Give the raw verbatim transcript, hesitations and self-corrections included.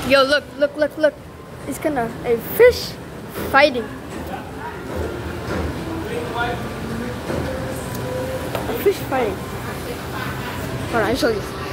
Yo, look, look, look, look. It's kind of a fish fighting. A fish fighting. Hold on, I show you.